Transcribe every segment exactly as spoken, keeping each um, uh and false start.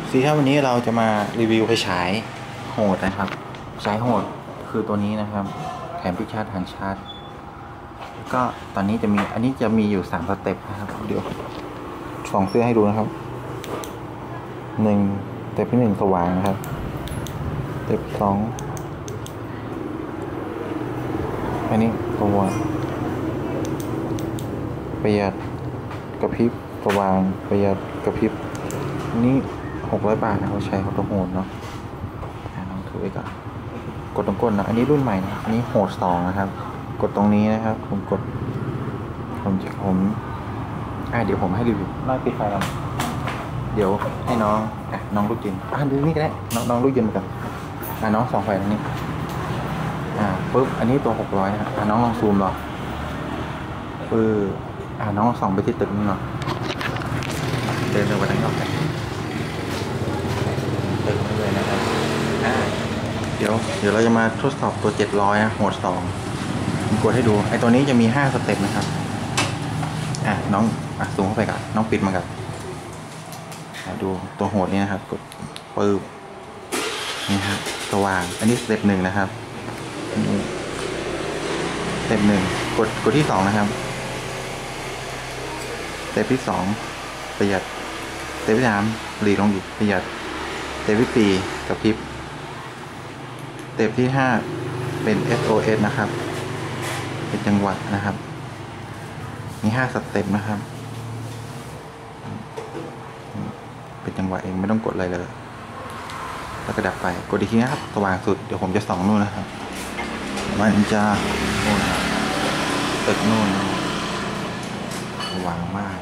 สีครับวันนี้เราจะมารีวิวไฟฉายโหดนะครับฉายโหดคือตัวนี้นะครับแถมพิกชาร์จหันชาร์จก็ตอนนี้จะมีอันนี้จะมีอยู่สามสเต็ปนะครับเดี๋ยวสองเสื้อให้ดูนะครับหนึ่งสเต็ปที่หนึ่งสว่างนะครับสเต็ปสองอันนี้สว่างประหยัดกระพริบสว่างประหยัดกระพริบนี่หกร้อยบาทนะเขาใช้เขาตัวโหดเนาะลองถือไว้ก่อนกดตรงก้นนะอันนี้รุ่นใหม่นะอันนี้โหดสองนะครับกดตรงนี้นะครับผมกดผมจะผมอ่าเดี๋ยวผมให้รีวิวน้อยปิดไฟแล้วเดี๋ยวให้น้องอ่ะน้องลูกยินอ่าดูนี่ก็ได้น้องน้องลูกยินมากันอ่าน้องสองไฟตรงนี้อ่าปุ๊บอันนี้ตัวหกร้อยนะครับอ่าน้องลองซูมหรอปึ๊บอ่าน้องส่องไปที่ตึกนี่หน่อยเดินไปทางนอกกันตึกนี่เลยนะครับอ่าเดี๋ยวเดี๋ยวเราจะมาทดสอบตัวเจ็ดร้อยนะโหดสองผมกดให้ดูไอ้ตัวนี้จะมีห้าสเต็ปนะครับอ่ะน้องอ่ะซูมเข้าไปก่อนน้องปิดมันก่อนดูตัวโหดนี้นะครับกดปึ๊บนี่ครับสว่างอันนี้สเต็ปหนึ่งนะครับสเต็ปหนึ่งกดกดที่สองนะครับสเต็ปที่สองประหยัดสเต็ปที่สามหลีลงอีกประหยัดสเต็ปที่สี่กระพริบสเต็ปที่ห้าเป็น เอส โอ เอส นะครับเป็นจังหวะนะครับมีห้าสเต็ปนะครับเป็นจังหวะเองไม่ต้องกดอะไรเลยแล้วก็ดับไปกดอีกทีนะครับสว่างสุดเดี๋ยวผมจะส่องนู่นนะครับมันจะโน่นตึกนู่นสว่างมาก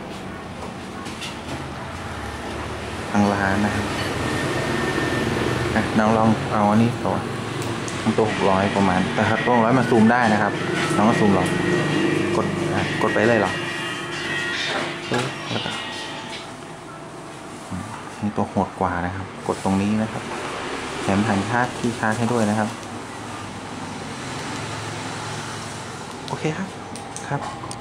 ทางร้านนะครับน้องลองเอาอันนี้ตัวตัวหกร้อยประมาณแต่ถ้าตัวหกร้อยมาซูมได้นะครับน้องก็ซูมหรอกกดกดไปเลยหรอแล้วก็นี่ตัวโหดกว่านะครับกดตรงนี้นะครับแถมหันชาร์จที่ชาร์จให้ด้วยนะครับโอเคครับครับ